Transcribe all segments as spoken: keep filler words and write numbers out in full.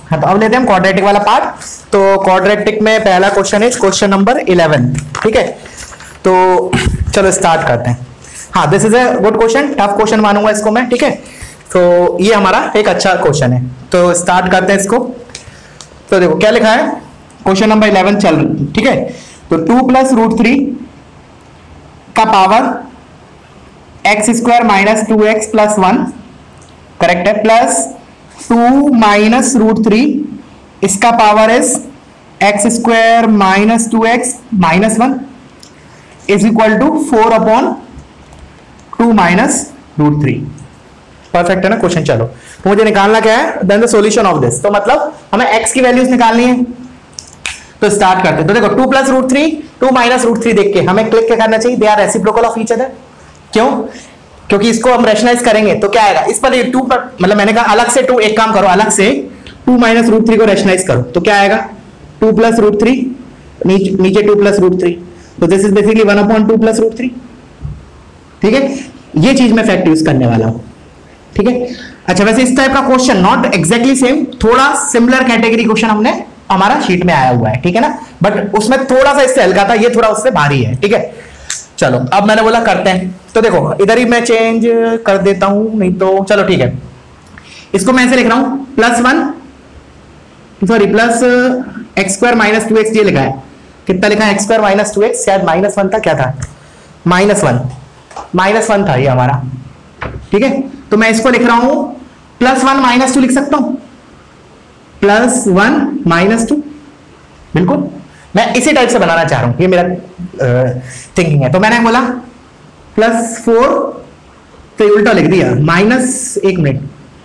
हाँ, तो अब लेते हैं हम क्वाड्रेटिक वाला पार्ट। तो क्वाड्रेटिक में पहला क्वेश्चन है क्वेश्चन नंबर इलेवन। ठीक है, तो चलो स्टार्ट करते हैं। हाँ, this is a good question, tough question मानूंगा इसको मैं। ठीक है, तो ये हमारा एक अच्छा क्वेश्चन है, तो स्टार्ट करते हैं इसको। तो देखो क्या लिखा है, क्वेश्चन नंबर इलेवन चल रही। ठीक है, तो टू प्लस रूट थ्री का power x square minus two x plus one, correct है, plus two minus root three, इसका power is x square minus two x minus one is equal to four upon two minus root three. Perfect है ना question. चलो, तो मुझे निकालना क्या है, then the solution of this. तो मतलब हमें x की वैल्यूज निकालनी है, तो स्टार्ट करते हैं। तो देखो two plus root three, two minus root three देख के हमें क्लिक क्या करना चाहिए, they are reciprocal of each other. क्यों? क्योंकि इसको हम रैशनलाइज करेंगे तो क्या आएगा, इस पर टू पर मतलब मैंने कहा अलग से टू, एक काम करो अलग से टू माइनस रूट थ्री को रैशनलाइज करो, तो क्या आएगा, टू प्लस रूट थ्री, नीचे टू प्लस रूट थ्री, तो this is basically one upon two plus root three. ठीक है, ये चीज मैं फैक्ट यूज करने वाला हूं। ठीक है, अच्छा वैसे इस टाइप का क्वेश्चन नॉट एग्जैक्टली सेम, थोड़ा सिमिलर कैटेगरी क्वेश्चन हमने हमारा शीट में आया हुआ है। ठीक है ना, बट उसमें थोड़ा सा इससे हल्का था, ये थोड़ा उससे भारी है। ठीक है, चलो अब मैंने बोला करते हैं। तो देखो इधर ही मैं चेंज कर देता हूं, नहीं तो चलो ठीक है, इसको मैं ऐसे लिख रहा हूं, plus one sorry plus x square minus two x, ये लिखा है, कितना लिखा है, x square minus two x, शायद माइनस वन था, क्या था, माइनस वन, माइनस वन था ये हमारा। ठीक है, तो मैं इसको लिख रहा हूं प्लस वन माइनस टू लिख सकता हूं, प्लस वन माइनस टू, बिल्कुल मैं इसी टाइप से बनाना चाह रहा हूं, ये मेरा थिंकिंग है। तो मैंने बोला प्लस फोर, तो ये उल्टा लिख दिया, माइनस, एक मिनट,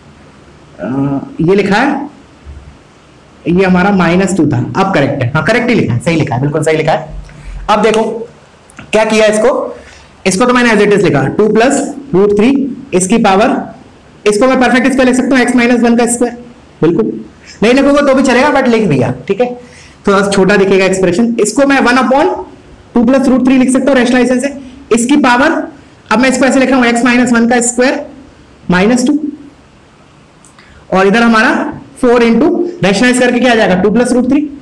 ये लिखा है, ये हमारा माइनस टू था, अब करेक्ट है, हाँ करेक्ट ही लिखा है, सही लिखा है, बिल्कुल सही लिखा है। अब देखो क्या किया इसको, इसको तो मैंने एज इट इज लिखा, टू प्लस रूट थ्री, इसकी पावर, इसको मैं परफेक्ट स्क्वायर लिख सकता हूँ, एक्स माइनस वन का स्क्वायर, बिल्कुल नहीं लिखोगे तो भी चलेगा, बट लिख दिया। ठीक है, थोड़ा छोटा दिखेगा एक्सप्रेशन, इसको मैं one upon two plus root three लिख सकता हूँ रैशनलाइजेशन से, इसकी पावर, अब मैं इसको ऐसे लिख रहा हूँ, एक्स माइनस वन का स्क्वायर माइनस टू, और इधर हमारा फोर इंटू रैशनलाइज करके क्या आ जाएगा, टू प्लस रूट थ्री।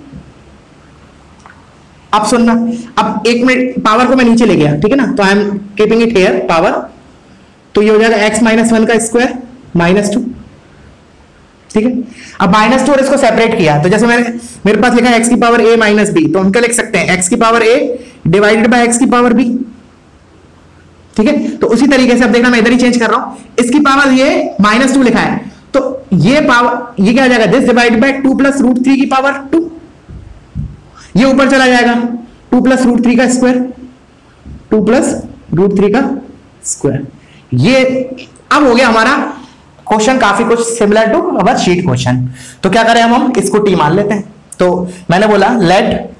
अब सुनना, अब एक मिनट, पावर को मैं नीचे ले गया, ठीक है ना, तो I am keeping it here power, तो ये हो जाएगा एक्स माइनस वन का स्क्वायर माइनस टू। ठीक है, अब माइनस टू और इसको सेपरेट किया, तो जैसे मैंने मेरे पास लिखा है एक्स की पावर ए माइनस बी, तो हम क्या लिख सकते हैं, एक्स की power a divided by x की पावर बी। ठीक है, तो उसी तरीके से अब देखना, मैं इधर ही चेंज कर रहा हूं, इसकी पावर ये माइनस टू लिखा है, तो ये पावर, ये क्या आ जाएगा, this divided by two plus root three की पावर टू, ये ऊपर चला जाएगा, टू प्लस रूट थ्री का square, two plus root three का स्क्वायर। ये अब हो गया हमारा क्वेश्चन काफी कुछ similar to our sheet question. तो क्या करें हम हम इसको टी मान लेते हैं। तो मैंने बोला let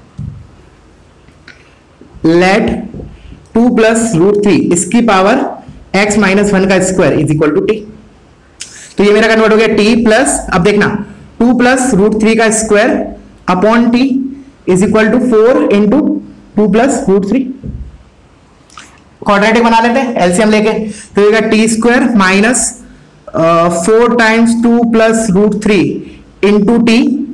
let two plus root three, इसकी पावर एक्स माइनस वन का square is equal to t. तो ये मेरा कन्वर्ट हो गया टी प्लस, अब देखना, टू प्लस रूट थ्री का square upon t is equal to four into two plus root three. Quadratic बना लेते हैं एलसीएम लेके, तो ये t square minus four times two plus root three into t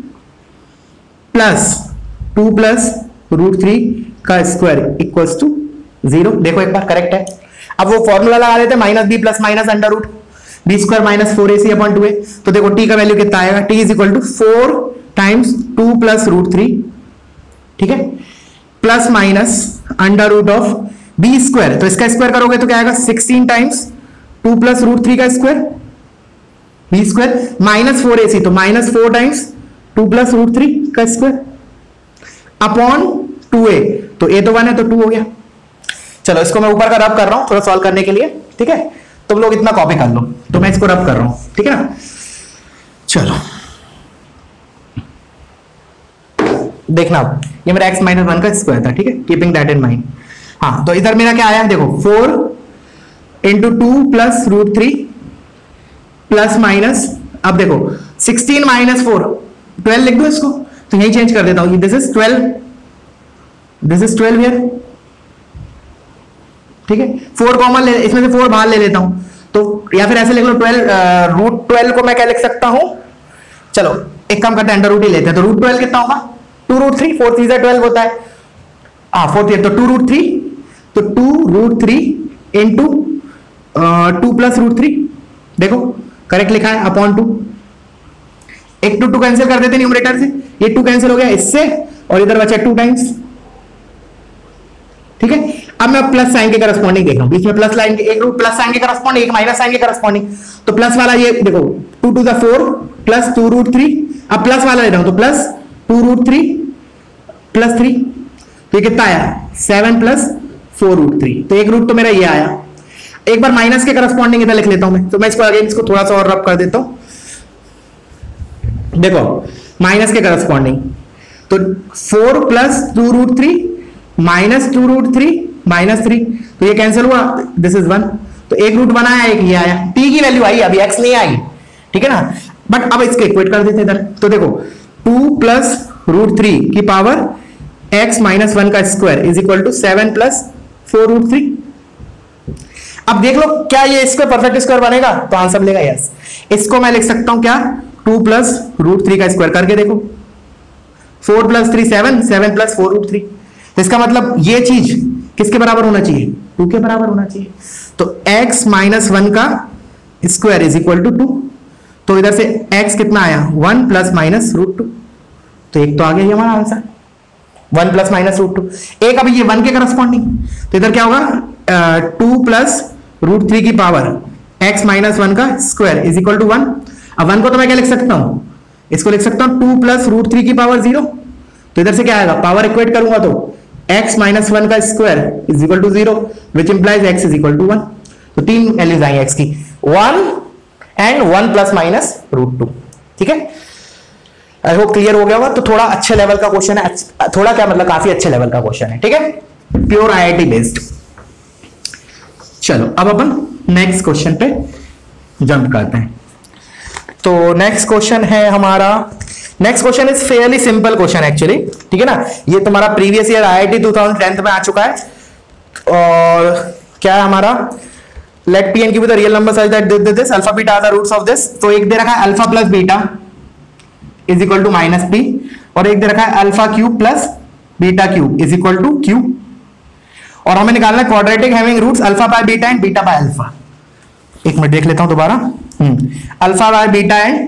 plus two plus root three का square equals to zero. देखो एक बार correct है। अब वो फॉर्मूला लगा देते हैं, minus b plus minus under root b square minus four a c upon two a. तो देखो टी का वैल्यू कितना आएगा, t is equal to four times two plus root three, ठीक है, plus minus under root of b square, तो इसका square करोगे तो क्या आएगा, sixteen times two plus root three का square b square minus four a c, तो minus four times two plus root three का स्क्वायर अपॉन टू ए, तो ए तो वन है तो टू हो गया। चलो इसको मैं ऊपर का रब कर रहा हूं थोड़ा सॉल्व करने के लिए, ठीक है, तुम लोग इतना कॉपी कर लो, तो मैं इसको रब कर रहा हूं, ठीक है ना। चलो देखना, ये मेरा x माइनस वन का स्क्वायर था, ठीक है, कीपिंग दैट इन माइंड। हाँ, तो इधर मेरा क्या आया, देखो four into two plus root three plus minus, अब देखो सिक्सटीन माइनस फोर, ट्वेल्व लिख दो इसको, तो यही चेंज कर देता हूं, this is twelve, this is twelve here, ठीक है, फोर कॉमन ले, इसमें से फोर बाहर ले लेता हूं, तो या फिर ऐसे लिख लो ट्वेल्व, रूट ट्वेल्व को मैं क्या लिख सकता हूं, चलो एक काम करते हैं अंडर रूट ही लेते हैं, तो रूट ट्वेल्व कितना होगा, two root three, four three twelve होता है, हाँ फोर थ्री, तो टू रूट थ्री, तो two root three into two plus root three, देखो करेक्ट लिखा है, अपॉन टू, एक टू टू कैंसिल कर देते न्यूमरेटर से, ये टू कैंसिल हो गया इससे, और इधर बचा टू टाइम्स, ठीक है। अब मैं प्लस साइन के करस्पॉन्डिंग देख रहा हूं, बीच में प्लस लाइन के, एक रूट प्लस साइन के करस्पॉन्डिंग, एक माइनस साइन के करस्पॉन्डिंग, तो प्लस वाला ये देखो two two the four plus two root three, अब प्लस वाला ले रहा हूं तो plus two root three plus three, तो ये कितना आया seven plus four root three, तो एक रूट तो मेरा ये आया। एक बार माइनस के करस्पॉन्डिंग इधर लिख लेता हूं मैं, तो मैं इसको अगेन इसको थोड़ा सा और रब कर देता हूं, देखो माइनस के करस्पॉन्डिंग, तो four plus two root three minus two root three minus three, तो ये कैंसिल हुआ, दिस इज वन, तो एक रूट बनाया एक ये आया, टी की वैल्यू आई, अभी एक्स नहीं आई, ठीक है ना। बट अब इसको इक्वेट कर देते इधर, तो देखो टू प्लस रूट थ्री की पावर एक्स माइनस वन का square is equal to seven plus four root three. अब देख लो क्या ये इसका परफेक्ट स्क्वायर बनेगा, तो आंसर मिलेगा यस। इसको मैं लिख सकता हूं क्या, टू प्लस रूट थ्री का स्क्वायर करके देखो, four plus three seven, seven plus four root three, इसका मतलब ये चीज किसके बराबर होना चाहिए, टू के बराबर होना चाहिए, तो x माइनस वन का square is equal to two, तो इधर से x कितना आया one plus minus root two, तो एक तो आ गया ये हमारा answer one plus minus root two. एक अभी ये वन के करस्पॉन्डिंग, तो इधर क्या होगा टू प्लस रूट थ्री की पावर x माइनस वन का square is equal to one. अब वन को तो मैं क्या लिख सकता हूं, इसको लिख सकता हूं टू प्लस रूट थ्री की पावर जीरो, तो इधर से क्या आएगा, पावर इक्वेट करूंगा तो x माइनस वन का square is equal to zero, which implies x is equal to one, तो तीन वैल्यूज आई x की, one and one plus minus root two, ठीक है। आई होप क्लियर हो गया होगा। तो थोड़ा अच्छे लेवल का क्वेश्चन है, थोड़ा क्या मतलब काफी अच्छे लेवल का क्वेश्चन है, ठीक है, प्योर आईआईटी बेस्ड। चलो अब अपन नेक्स्ट क्वेश्चन पे जंप करते हैं। तो नेक्स्ट क्वेश्चन है हमारा, next question is fairly simple question actually, ठीक है ना, ये तुम्हारा previous year IIT two thousand ten में आ चुका है, और क्या है हमारा, let P and Q with the real number such that this alpha beta are the roots of this, तो एक दे रखा है alpha plus beta is equal to minus P, और एक दे रखा है alpha cube plus beta cube is equal to Q, और हमें निकालना है quadratic having roots alpha by beta and beta by alpha. एक मिनट देख लेता हूं दोबारा, alpha by beta and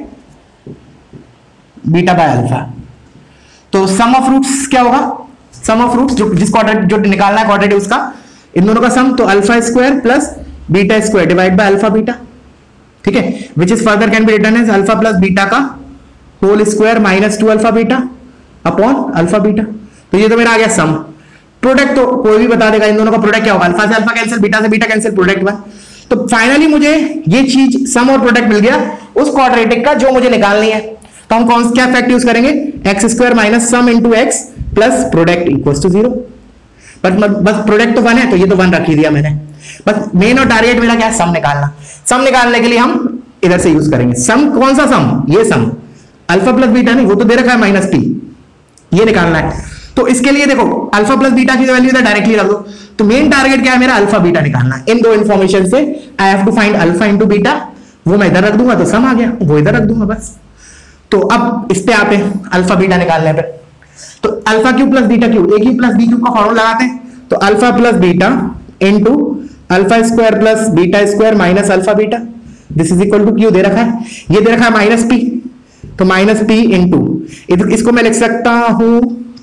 beta by alpha, तो सम ऑफ रूट्स क्या होगा, सम ऑफ रूट्स जो जिस क्वाड्रेट जो निकालना है क्वाड्रेटिक उसका, इन दोनों का सम, तो alpha square plus beta square divide by alpha beta, ठीक है, which is further can be written as alpha plus beta का whole square minus two alpha beta upon alpha beta, तो ये तो मेरा आ गया सम। प्रोडक्ट तो कोई भी बता देगा, इन दोनों का प्रोडक्ट क्या होगा, अल्फा से अल्फा कैंसिल, बीटा से बीटा कैंसिल, प्रोडक्ट वन। तो फाइनली मुझे ये चीज सम और प्रोडक्ट मिल गया उस क्वाड्रेटिक का जो मुझे निकालनी है, तो हम कौन क्या फैक्ट यूज करेंगे, x square minus sum into x plus product equals to zero, but बस प्रोडक्ट तो वन है, तो ये तो वन रख ही दिया मैंने, बस मेन और टारगेट मेरा क्या है, सम निकालना। सम निकालने के लिए हम इधर से यूज करेंगे सम, कौन सा सम, ये सम, अल्फा प्लस बीटा नहीं, वो तो दे रखा है माइनस पी, ये निकालना है। तो इसके लिए देखो अल्फा प्लस बीटा की वैल्यू इधर डायरेक्टली रख दो, तो मेन टारगेट क्या है मेरा, अल्फा बीटा निकालना। इन दो इंफॉर्मेशन से I have to find alpha into beta, वो मैं इधर रख दूंगा तो सम आ गया, वो इधर रख दूंगा बस। तो अब इस पे आते हैं अल्फा बीटा निकालने पे, तो alpha cube plus beta cube, a cube plus b cube का फॉर्मूला लगाते हैं, तो alpha plus beta into alpha square plus beta square minus alpha beta, this is equal to Q दे रखा है, ये दे रखा है माइनस पी, तो माइनस पी इंटू इसको मैं लिख सकता हूं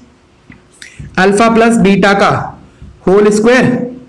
अल्फा प्लस बीटा का होल स्क्वायर,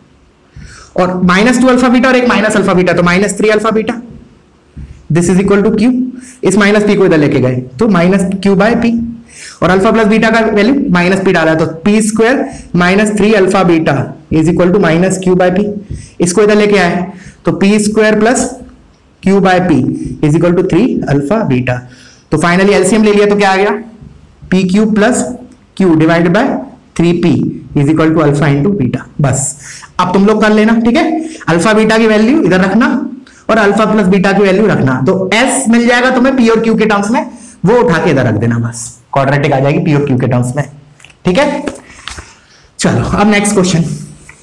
और माइनस टू अल्फा बीटा और एक माइनस अल्फा बीटा, तो minus three alpha beta, this is equal to Q, इस माइनस पी को इधर लेके गए तो माइनस क्यू बाय पी, और अल्फा प्लस बीटा का वैल्यू माइनस पी डाला तो P square minus three alpha beta is equal to minus Q by P, इसको इधर लेके आए तो P square plus Q by P is equal to three alpha beta, तो finally LCM ले लिया तो क्या आ गया, P Q plus Q divided by three P is equal to alpha into beta. बस अब तुम लोग कर लेना, ठीक है, अल्फा बीटा की वैल्यू इधर रखना और अल्फा प्लस बीटा की वैल्यू रखना, तो एस मिल जाएगा तुम्हें पी और क्यू के टर्म्स में, वो उठा के इधर रख देना, बस क्वाड्रेटिक आ जाएगी पी और क्यू के टर्म्स में, ठीक है। चलो अब नेक्स्ट क्वेश्चन,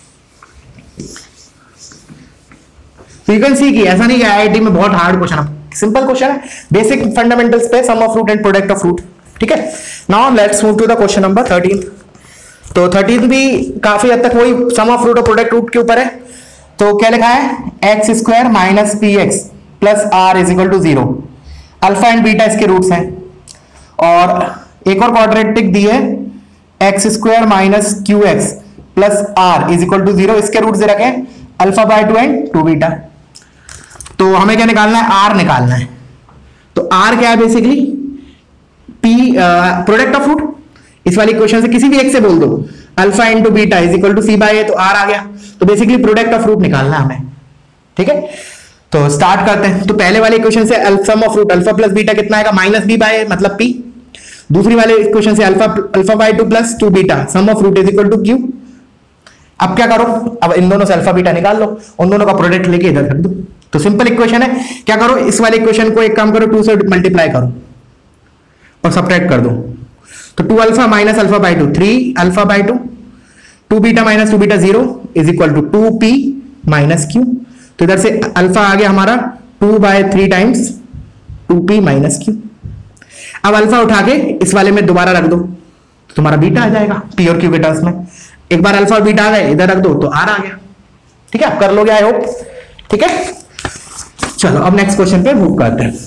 तो यू कैन सी कि ऐसा नहीं कि आईआईटी में बहुत हार्ड क्वेश्चन, सिंपल क्वेश्चन है, बेसिक फंडामेंटल्स पे, sum of root and product of root. ठीक है, now let's move to the question number thirteen. तो थर्टीन भी काफी हद तक वही सम ऑफ रूट और प्रोडक्ट रूट के ऊपर है। तो क्या लिखा है, x square minus P x plus r is equal to zero. Alpha and beta इसके रूट्स हैं, और एक और क्वाड्रेटिक दी है x square minus Q x plus r is equal to zero. इसके रूट दे रखे हैं alpha by two and two beta. तो हमें क्या निकालना है, आर निकालना है। तो आर क्या है, basically P product of root. इस वाली इक्वेशन से किसी भी एक से बोल दो alpha into beta is equal to c by a, तो आर आ गया। तो बेसिकली प्रोडक्ट ऑफ रूट निकालना है हमें। ठीक है, तो स्टार्ट करते हैं। तो पहले वाले इक्वेशन से sum of root alpha plus beta कितना आएगा, माइनस बी बाय ए मतलब पी। दूसरी वाले इक्वेशन से alpha alpha by two plus two beta sum of root is equal to Q. अब क्या करो, अब इन दोनों से अल्फा बीटा निकाल लो, उन दोनों का प्रोडक्ट लेके इधर कर दो। तो सिंपल इक्वेशन है। क्या करो, इस वाले इक्वेशन को एक काम करो, टू से मल्टीप्लाई करो और सब्ट्रैक्ट कर दो। तो two alpha minus alpha by two three alpha by two, two beta minus two beta zero is equal to two P minus Q. तो इधर से अल्फा आ गया हमारा two by three times two P minus Q. अब alpha उठा के इस वाले में दोबारा रख दो तो तुम्हारा बीटा आ जाएगा पी और क्यू के टर्म्स में। एक बार अल्फा और बीटा आ गए, इधर रख दो तो आर आ गया। ठीक है, आप कर लोगे आई होप। ठीक है, चलो अब नेक्स्ट क्वेश्चन पे मूव करते हैं।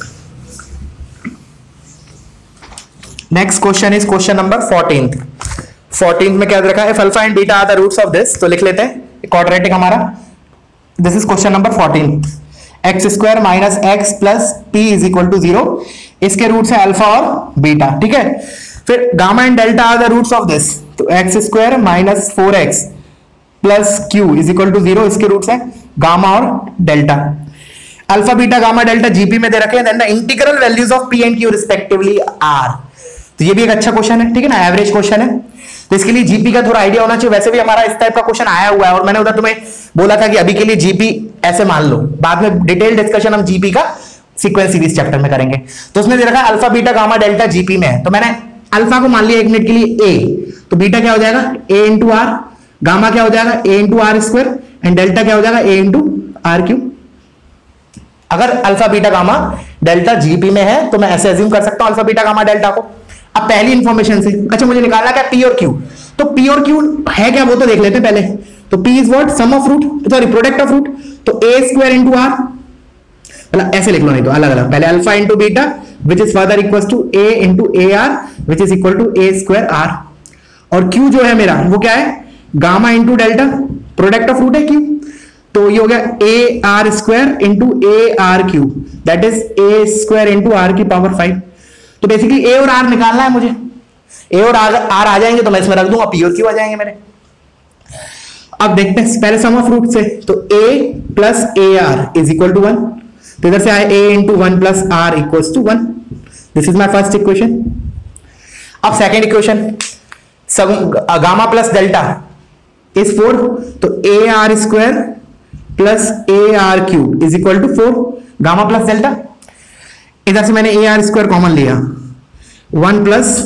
Next question is question number fourteen. Fourteen में क्या रखा है, if alpha and beta are the roots of this, तो लिख लेते हैं क्वाड्रेटिक हमारा। This is question number fourteen. X square minus x plus P is equal to zero. इसके रूट्स है अल्फा और बीटा। ठीक है, फिर gamma and delta are the roots of this, तो x square minus four x plus Q is equal to zero. इसके roots है gamma और delta. Alpha beta gamma delta GP में दे रखे हैं, then the integral values of P and Q respectively are. तो ये भी एक अच्छा क्वेश्चन है। ठीक है ना, एवरेज क्वेश्चन है, तो इसके लिए जीपी का थोड़ा आइडिया होना चाहिए। वैसे भी हमारा इस टाइप का क्वेश्चन आया हुआ है, और मैंने उधर तुम्हें बोला था कि अभी के लिए जीपी ऐसे मान लो, बाद में डिटेल डिस्कशन हम जीपी का सीक्वेंस सीरीज चैप्टर में करेंगे। तो उसमें दे रखा है alpha beta gamma delta GP में है, तो मैंने अल्फा को मान लिया एक मिनट के लिए ए, तो बीटा क्या हो जाएगा ए इंटू आर, गामा क्या हो जाएगा a into r square, and delta क्या हो जाएगा ए इंटू आर क्यू। अगर alpha beta gamma delta GP में है तो मैं ऐसे अज्यूम कर सकता हूं अल्फा बीटा गामा डेल्टा को। अब पहली इंफॉर्मेशन से, अच्छा मुझे निकालना क्या, पी और क्यू। तो पी और क्यू है क्या वो तो देख लेते हैं पहले। तो P is what, sum of root, sorry product of root. तो ए स्क्वायर इंटू आर, मतलब ऐसे लिख लो, नहीं तो अलग अलग, पहले alpha into beta which is further equal to a into a r which is equal to a square r. और क्यू जो है मेरा वो क्या है, gamma into delta, product of root है क्यू। तो ये हो गया a r square into a r cube, that is a square into r की पावर फाइव। तो बेसिकली ए और आर निकालना है मुझे। ए और आर आर आ जाएंगे तो मैं इसमें रख दूंगा, पी और क्यू आ जाएंगे मेरे। अब देखते हैं पहले सम ऑफ रूट से, तो a plus a r is equal to one. तो इधर से आए a into one plus r equals to one. This is my first equation. अब second equation, gamma plus delta is four, तो a r square plus a r cube is equal to four, gamma plus delta. इधर से मैंने a r square common लिया, one plus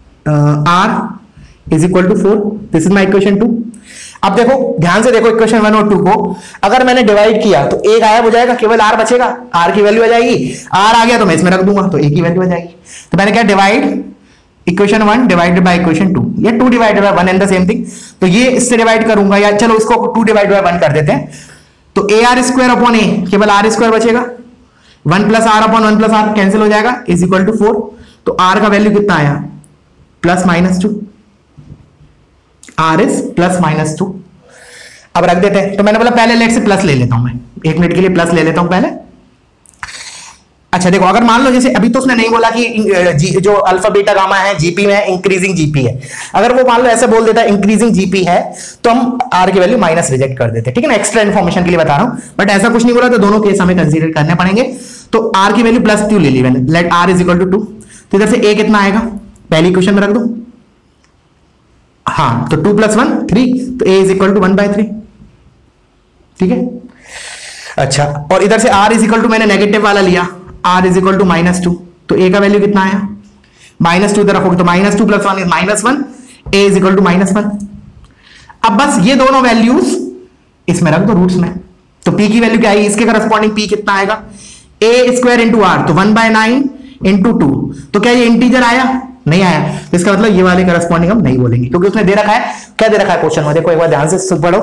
r is equal to four. This is my equation two. अब देखो ध्यान से देखो इक्वेशन वन और टू को, अगर मैंने डिवाइड किया तो ए गायब हो जाएगा, केवल आर बचेगा, आर की वैल्यू आ जाएगी। आर आ गया तो मैं इसमें रख दूंगा तो ए की वैल्यू आ जाएगी। तो मैंने क्या divide equation one divided by equation two, या two divided by one and the same thing. तो ये इससे डिवाइड करूंगा, या चलो इसको टू डिवाइड बाय वन कर देते हैं। तो a r square upon a, केवल आर स्क्वायर बचेगा, one plus r upon one plus r cancel हो जाएगा, इज इक्वल टू फोर। तो आर का वैल्यू कितना आया, plus minus two, r is plus minus two. अब रख देते हैं, तो मैंने बोला पहले लेट से प्लस ले लेता हूं, मैं एक मिनट के लिए प्लस ले लेता हूं पहले। अच्छा देखो, अगर मान लो जैसे अभी तो उसने नहीं बोला कि जो अल्फा बीटा गामा है जीपी में है, इंक्रीजिंग जीपी है। अगर वो मान लो ऐसे बोल देता है इंक्रीजिंग जीपी है, तो हम आर की वैल्यू माइनस रिजेक्ट कर देते हैं। ठीक है ना, एक्स्ट्रा इन्फॉर्मेशन के लिए बता रहा हूं, बट ऐसा कुछ नहीं बोला तो दोनों केस हमें कंसीडर करने पड़ेंगे। तो आर की वैल्यू प्लस टू ले ली मैंने, let r is equal to two. तो इधर से ए कितना आएगा, पहली क्वेश्चन में रख दो, हाँ तो टू प्लस वन थ्री, तो a is equal to one by three. ठीक है, अच्छा और इधर से आर इज इक्वल टू मैंने नेगेटिव वाला लिया, r is equal to minus two. तो ए का वैल्यू कितना आया, माइनस टू इधर रखोगे तो minus two plus one is minus one, a is equal to minus one. अब बस ये दोनों वैल्यूज इसमें रख दो रूट्स में। तो पी की वैल्यू क्या आई, इसके करस्पॉन्डिंग पी कितना आएगा, ए स्क्वायर इंटू आर, तो one by nine into two, तो क्या ये इंटीजर आया? नहीं आया। तो इसका मतलब ये वाले करस्पॉन्डिंग हम नहीं बोलेंगे, क्योंकि उसने दे रखा है, क्या दे रखा है क्वेश्चन में, देखो एक बार ध्यान से पढ़ो,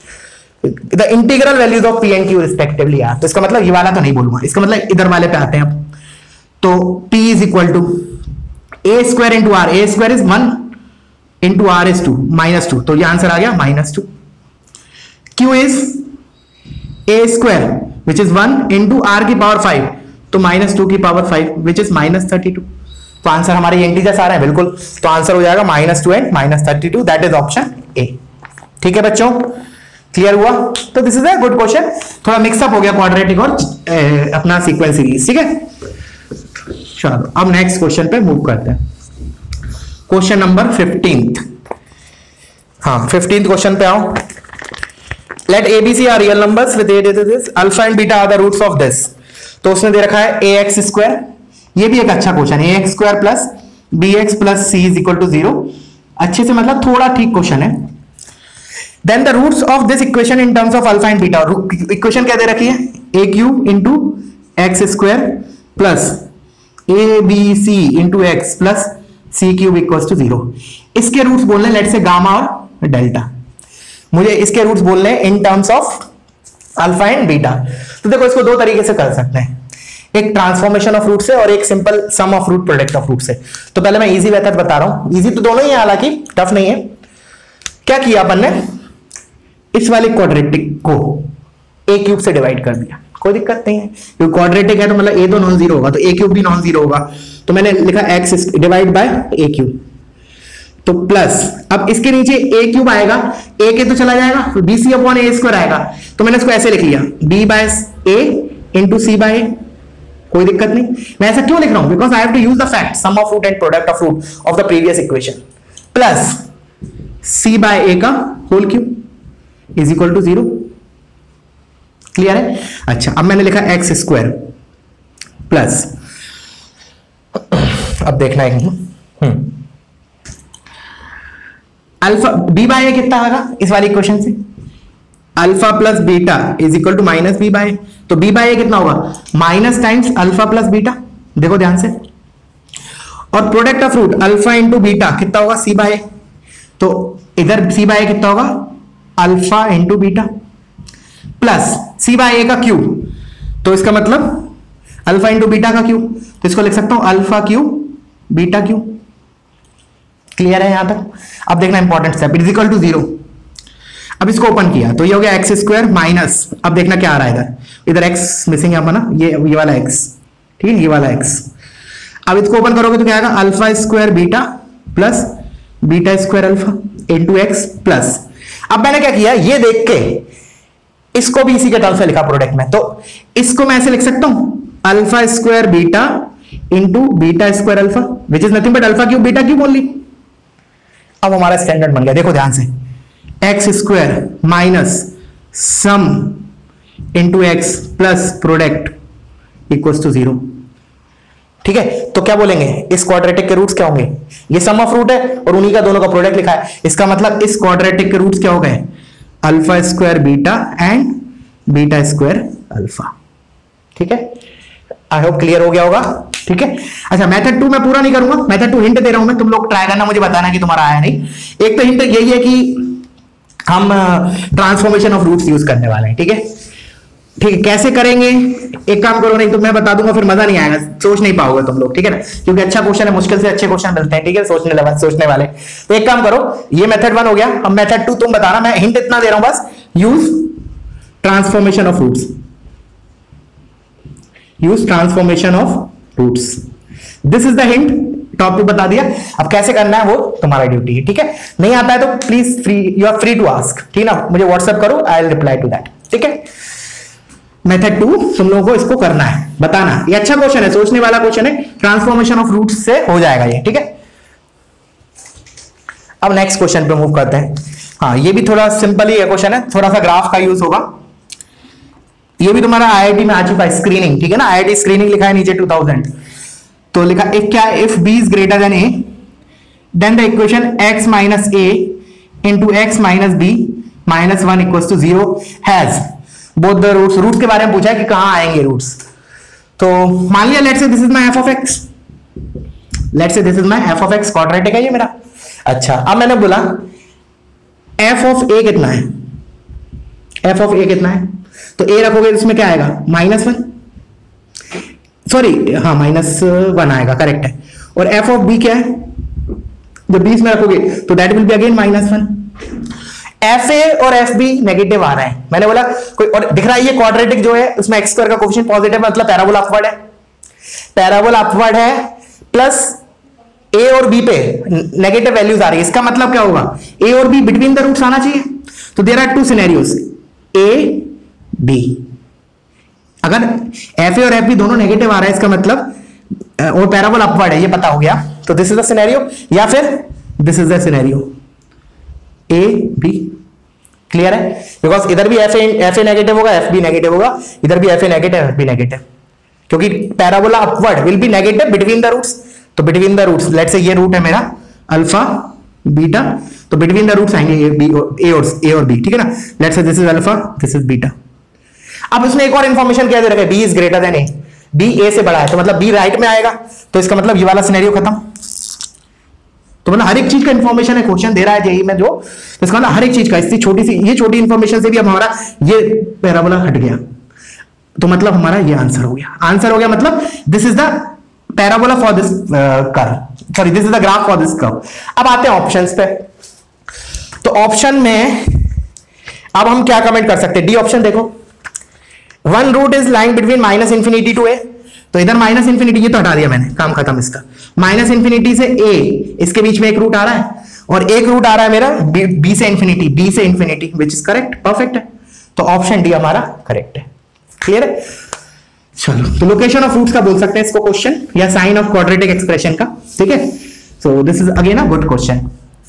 the integral values of P and Q respectively are. तो इसका मतलब ये वाला तो नहीं बोलूंगा, इसका मतलब इधर वाले पे आते हैं अब। तो P is equal to a square into r, a square is one into r is two, minus two, तो ये आंसर आ गया minus two. Q is a square which is one into r की पावर फाइव, तो minus two की power five which is minus thirty two. तो answer हमारे integers आ रहे हैं बिल्कुल, तो आंसर हो जाएगा minus two and minus thirty two, that is option A. ठीक है बच्चों, क्लियर हुआ? तो this is a good question, थोड़ा मिक्सअप हो गया क्वाड्रेटिक और ए, अपना सीक्वेंस सीरीज। ठीक है, चलो अब नेक्स्ट क्वेश्चन पे मूव करते हैं। क्वेश्चन नंबर फिफ्टींथ, हाँ फिफ्टींथ क्वेश्चन पे आओ। Let a b c are real numbers with this alpha and beta are the roots of this. तो उसने दे रखा है ए एक्स स्क्वायर, ये भी एक अच्छा क्वेश्चन है, a x square plus b x plus c is equal to zero. अच्छे से मतलब थोड़ा ठीक क्वेश्चन है। Then the roots of this equation in terms of alpha and beta, equation क्या दे रखी है? A q into x square plus a b c into x plus c cube equal to zero. इसके roots बोलने let say gamma और delta, मुझे इसके roots बोलने इन terms of alpha and beta. तो देखो इसको दो तरीके से कर सकते हैं, एक ट्रांसफॉर्मेशन ऑफ रूट से और एक simple sum of root product of root से। तो पहले मैं इजी मेथड बता रहा हूं, इजी तो दोनों ही है हालांकि टफ नहीं है। क्या किया अपन ने, इस वाले क्वाड्रेटिक को ए क्यूब से डिवाइड कर दिया, कोई दिक्कत नहीं है, क्योंकि क्वाड्रेटिक है तो मतलब ए तो नॉन जीरो होगा, तो ए क्यूब भी नॉन जीरो होगा। तो मैंने लिखा x divide by a cube, तो प्लस अब इसके नीचे ए क्यूब आएगा, ए के तो चला जाएगा, तो b c upon a square आएगा। तो मैंने इसको ऐसे लिख लिया, b by a into c by a, कोई दिक्कत नहीं। मैं ऐसा क्यों लिख रहा हूं? Because I have to use the fact sum of root and product of root of the previous equation plus c by a का whole cube is equal to zero. Clear है? अच्छा, अब मैंने लिखा एक्स स्क्वायर प्लस, अब देखना है हम्म अल्फा बी बाय ए कितना आएगा इस वाली इक्वेशन से, alpha plus beta is equal to minus B by, तो बी बाय ए कितना होगा? Minus times alpha plus beta, देखो ध्यान से, और product of root alpha into beta कितना होगा? सी बाय ए, तो इधर सी बाय ए कितना होगा? Alpha into beta plus c by a का क्यूब, तो इसका मतलब अल्फा इंटू बीटा का क्यूब, तो इसको लिख सकता हूं alpha cube beta cube. Clear है यहां तक? अब देखना important step, it is equal to zero. अब इसको ओपन किया तो ये हो गया एक्स स्क्वायर माइनस, अब देखना क्या आ रहा है इधर, इधर एक्स मिसिंग है अपना, ये ये वाला एक्स, ठीक है, ये वाला एक्स। अब इसको ओपन करोगे तो क्या आएगा? Alpha square beta plus beta square alpha into x plus, अब मैंने क्या किया, ये देख के इसको भी इसी के टर्म से लिखा प्रोडक्ट में, तो इसको मैं ऐसे लिख सकता हूं alpha square beta into beta square alpha which is nothing but alpha cube beta cube only. अब हमारा स्टैंडर्ड बन गया, देखो ध्यान से, x square minus sum into x plus product equals to zero. ठीक है, तो क्या बोलेंगे, इस क्वाड्रेटिक के रूट्स क्या होंगे? ये सम ऑफ रूट है और उन्हीं का दोनों का प्रोडक्ट लिखा है, इसका मतलब इस क्वाड्रेटिक के रूट्स क्या हो गए? Alpha square beta and beta square alpha. ठीक है, आई होप क्लियर हो गया होगा। ठीक है, अच्छा मेथड टू मैं पूरा नहीं करूंगा, मेथड टू हिंट दे रहा हूं मैं, तुम लोग ट्राई करना, मुझे बताना कि तुम्हारा आया नहीं। एक तो हिंट यही है कि हम ट्रांसफॉर्मेशन ऑफ रूट्स यूज करने वाले हैं। ठीक है, ठीक है, कैसे करेंगे एक काम करो, नहीं तो मैं बता दूंगा फिर मजा नहीं आएगा, सोच नहीं पाओगे तुम लोग। ठीक है ना, क्योंकि अच्छा क्वेश्चन है, मुश्किल से अच्छे क्वेश्चन मिलते हैं। ठीक है, सोचने लगा सोचने वाले, तो एक काम करो, ये मेथड वन हो गया, अब मेथड टू तुम बताना, मैं हिंट इतना दे रहा हूं बस, use transformation of roots, use transformation of roots, this is the hint, topic बता दिया। अब कैसे करना है वो तुम्हारा ड्यूटी है। ठीक है, नहीं आता है तो please free, you are free to ask, ठीक है ना, मुझे व्हाट्सएप करो, I will reply to that. ठीक है, मेथड टू तुम लोगों को इसको करना है, बताना, ये अच्छा क्वेश्चन है, सोचने वाला क्वेश्चन है, ट्रांसफॉर्मेशन ऑफ रूट्स से हो जाएगा ये। ठीक है, अब नेक्स्ट क्वेश्चन पे मूव करते हैं। हाँ, ये भी थोड़ा सिंपल ही क्वेश्चन है, थोड़ा सा ग्राफ का यूज होगा, ये भी तुम्हारा आईआईटी में आ चुका है, स्क्रीनिंग। ठीक है ना, आईआईटी स्क्रीनिंग लिखा है नीचे टू थाउजेंड, तो लिखा इफ क्या, if b is greater than a then the equation x minus a into x minus b minus one equal to zero has both the roots. Roots के बारे में पूछा है कि कहां आएंगे रूट्स, तो मान लिया let's say this is my f of x, let's say this is my f of x, quadratic है ये मेरा। अच्छा अब मैंने बोला एफ ऑफ ए कितना है, एफ ऑफ ए कितना है, तो ए रखोगे इसमें क्या आएगा माइनस वन, सॉरी हाँ माइनस वन आएगा, करेक्ट है। और एफ ऑफ बी क्या है, जब बी इसमें रखोगे तो that will be again minus one. F a और एफ बी नेगेटिव आ रहा है, मैंने बोला कोई और दिख रहा है, ये क्वाड्रेटिक जो है उसमें एक्स स्क्वायर का कोफिशिएंट पॉजिटिव है, मतलब पैराबोला अपवर्ड है, पैराबोला अपवर्ड है, प्लस ए और बी पे नेगेटिव वैल्यूज आ रही है, इसका मतलब क्या होगा ए और बी बिटवीन द रूट्स आना चाहिए। तो there are two scenarios a b, अगर एफ ए और एफ बी दोनों नेगेटिव आ रहा है इसका मतलब और पैराबोला अपवर्ड है, ये पता हो गया, तो दिस इज द सिनेरियो, या फिर this is the scenario a b, clear है, बिकॉज इधर भी f a f a negative होगा, एफ बी नेगेटिव होगा, इधर भी f a negative f b negative, क्योंकि parabola upward will be negative between the roots. तो between the roots let's say ये रूट है मेरा अल्फा बीटा, तो बिटवीन द रूट्स आएंगे ए बी ए और ए और बी, ठीक है ना। Let's say this is alpha, this is beta. अब इसमें एक और इंफॉर्मेशन क्या दे रखा है, b is greater than a, b a से बड़ा है, तो मतलब बी राइट में आएगा, तो इसका मतलब ये वाला सिनेरियो खत्म। तो मतलब हर एक चीज का इंफॉर्मेशन है, क्वेश्चन दे रहा है जेईई में जो, तो इसका मतलब हर एक चीज का, इससे छोटी सी ये छोटी इंफॉर्मेशन से भी अब हमारा ये पैराबोला हट गया, तो मतलब हमारा ये आंसर हो गया। आंसर हो गया मतलब this is the parabola for this curve, sorry this is the graph for this curve. अब आते हैं ऑप्शंस पे, तो ऑप्शन में अब हम क्या कमेंट कर सकते हैं, डी ऑप्शन देखो, one root is lying between minus infinity to a, तो इधर माइनस इंफिनिटी ये तो हटा दिया मैंने, काम खत्म इसका, माइनस इंफिनिटी से ए, इसके बीच में एक रूट आ रहा है, और एक रूट आ रहा है मेरा बी से इंफिनिटी, बी से infinity, which is correct, perfect है, तो ऑप्शन डी हमारा करेक्ट है, क्लियर है। चलो तो लोकेशन ऑफ रूट्स का बोल सकते हैं इसको क्वेश्चन, या साइन ऑफ क्वाड्रेटिक एक्सप्रेशन का, ठीक है। So this is again a good question.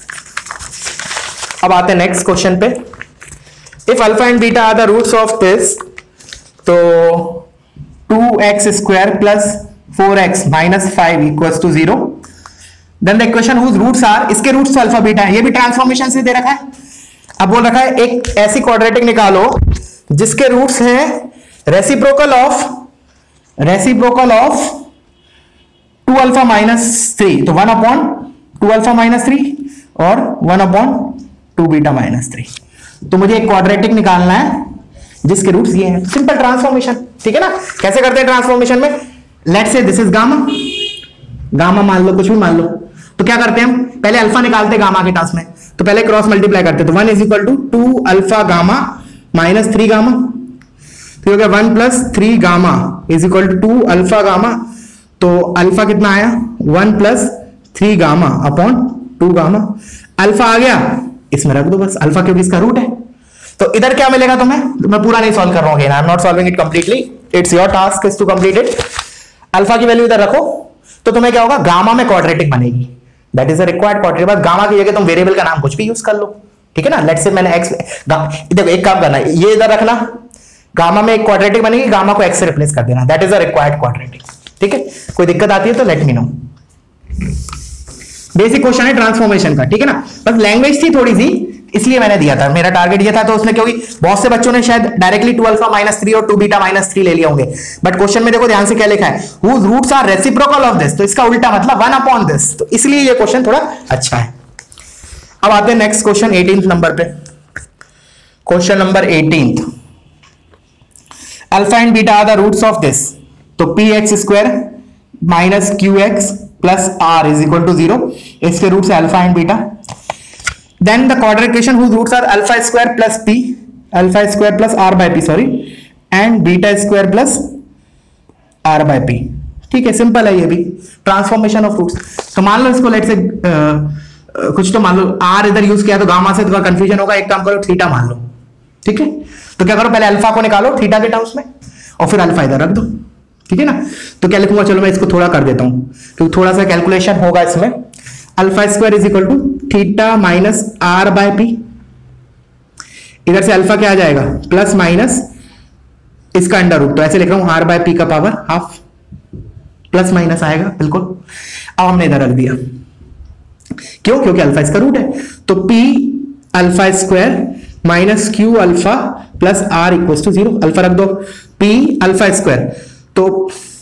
अब आते हैं नेक्स्ट क्वेश्चन पे, if alpha and beta are the roots of this, तो two x square plus four x minus five equals to zero, then the equation whose roots are, इसके roots तो alpha beta है, ये भी transformation से दे रखा है। अब बोल रखा है एक ऐसी क्वाड्रेटिक निकालो जिसके रूट्स हैं reciprocal of reciprocal of two alpha minus three, तो one upon two alpha minus three और one upon two beta minus three. तो मुझे एक क्वाड्रेटिक निकालना है जिसके रूट्स ये हैं, सिंपल ट्रांसफॉर्मेशन, ठीक है ना। कैसे करते हैं ट्रांसफॉर्मेशन में, let's say this is gamma, gamma मान लो, कुछ भी मान लो, तो क्या करते हैं हम पहले अल्फा निकालते हैं गामा के टर्म्स में, तो पहले क्रॉस मल्टीप्लाई करते हैं, तो one is equal to two alpha gamma minus three gamma, तो हो गया one plus three gamma is equal to two alpha gamma, तो अल्फा कितना आया one plus three gamma upon two gamma, alpha आ गया इसमें रख दो बस अल्फा, क्योंकि इसका रूट है। तो इधर क्या मिलेगा तुम्हें, तो मैं पूरा नहीं सॉल्व कर रहा हूं, I am not solving it completely, it's your task is to complete it. Alpha की वैल्यू इधर रखो, तो तुम्हें क्या होगा, गामा में क्वाड्रेटिक बनेगी, that is a required quadratic. बस गामा की जगह तुम वेरिएबल का नाम कुछ भी यूज कर लो, ठीक है ना। लेट्स से मैंने एक्स, देखो एक काम करना, ये इधर रखना, गामा में एक क्वाड्रेटिक बनेगी, गामा को एक्स से रिप्लेस कर देना, that is a required quadratic, ठीक है। कोई दिक्कत आती है तो let me know. Basic question है ट्रांसफॉर्मेशन का, ठीक है ना। बस लैंग्वेज थी थोड़ी सी, इसलिए मैंने दिया था, मेरा टारगेट ये था, तो उसमें क्योंकि बहुत से बच्चों ने शायद directly two alpha minus three और टू बीटा माइनस थ्री ले लिए होंगे, बट क्वेश्चन में देखो ध्यान से क्या लिखा है, whose roots are reciprocal of this, तो इसका उल्टा मतलब वन अपॉन दिस, तो इसलिए ये क्वेश्चन थोड़ा अच्छा है। अब आते हैं नेक्स्ट क्वेश्चन एटीन्थ नंबर पे, question number eighteenth, alpha and beta are the roots of this, तो p x square minus Q x plus r is equal to zero, इसके रूट्स है alpha and beta. Then the quadratic equation whose roots are alpha square plus p, alpha square plus r by p, sorry, and beta square plus r by p, ठीक है, simple है ये भी, transformation of roots. तो मान लो इसको late से कुछ तो मान लो r इधर यूज किया तो गामा से थोड़ा कंफ्यूजन होगा, एक काम करो थीटा मान लो, ठीक है। तो क्या करो, पहले अल्फा को निकालो थीटा के टर्म्स में और फिर अल्फा इधर रख दो, ठीक है ना। तो क्या लिखूंगा, चलो मैं इसको थोड़ा कर देता हूं, क्योंकि थोड़ा सा कैलकुलेशन होगा इसमें। Alpha square is equal to theta minus r by p, इधर से अल्फा क्या आ जाएगा प्लस माइनस इसका अंडर रूट, तो ऐसे लिख रहा हूं आर बाय पी का पावर हाफ, प्लस माइनस आएगा बिल्कुल। अब हमने इधर रख दिया, क्यों, क्योंकि अल्फा इसका रूट है, तो p alpha square minus q alpha plus r equal to zero, alpha रख दो, पी अल्फा स्क्वायर, तो